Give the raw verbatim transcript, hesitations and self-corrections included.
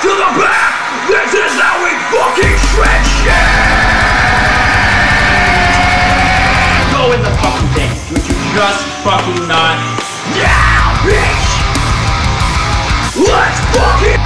to the back. This is how we fucking shred shit. Go in the fucking thing. Would you just fucking not? Yeah!